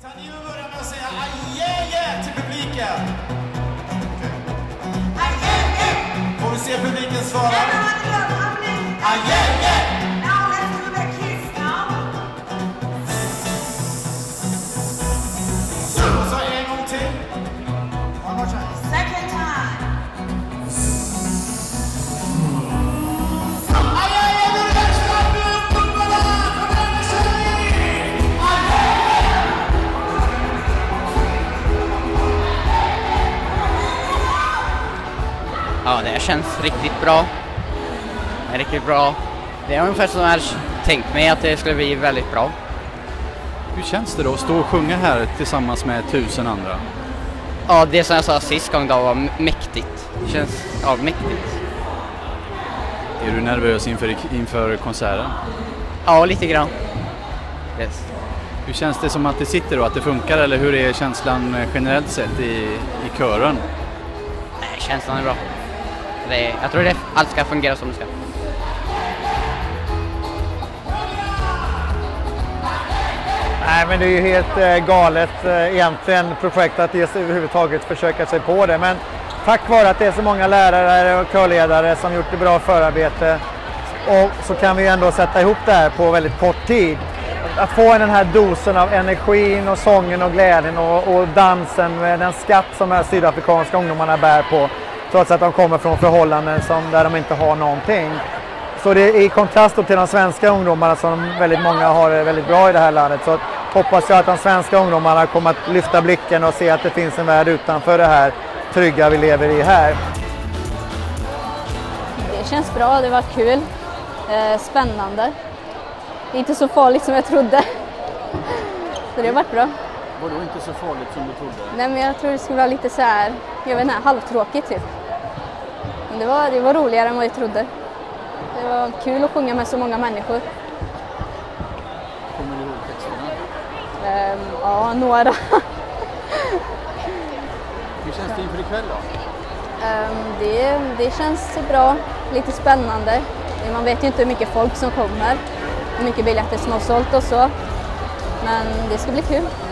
Kan ni börja med att säga ajeje till publiken? Ajeje! Får vi se publiken svara? Ajeje! Now let's do the kiss now. Så en gång till. One more time. Second time. Ajeje, nu är det dags för att bli uppmuntade! Kom igen, nu kör vi! Ja, det känns riktigt bra. Det är riktigt bra. Det är ungefär som jag hade tänkt mig att det skulle bli väldigt bra. Hur känns det då att stå och sjunga här tillsammans med 1000 andra? Ja, det som jag sa sist gång då var mäktigt. Det känns mäktigt. Är du nervös inför konserten? Ja, lite grann. Yes. Hur känns det som att det sitter då, att det funkar, eller hur är känslan generellt sett i kören? Nej, känslan är bra. Jag tror allt ska fungera som det ska. Nej, men det är ju helt galet egentligen projekt att överhuvudtaget försöka sig på det. Men tack vare att det är så många lärare och körledare som gjort ett bra förarbete, och så kan vi ändå sätta ihop det här på väldigt kort tid. Att få den här dosen av energin och sången och glädjen och dansen med den skatt som de sydafrikanska ungdomarna bär på, trots att de kommer från förhållanden där de inte har någonting. Så det är i kontrast till de svenska ungdomarna som väldigt många har det väldigt bra i det här landet. Så hoppas jag att de svenska ungdomarna kommer att lyfta blicken och se att det finns en värld utanför det här trygga vi lever i här. Det känns bra, det var kul, spännande. Inte så farligt som jag trodde. Så det har varit bra. Var det inte så farligt som du trodde? Nej, men jag tror det skulle vara lite så här, jag vet inte, halvtråkigt typ. Men det var roligare än vad jag trodde. Det var kul att sjunga med så många människor. Kommer du ihåg texterna? Ja, några. Hur känns det inför ikväll då? Det känns bra, lite spännande. Man vet ju inte hur mycket folk som kommer, hur mycket biljetter som har sålt och så. Men det ska bli kul.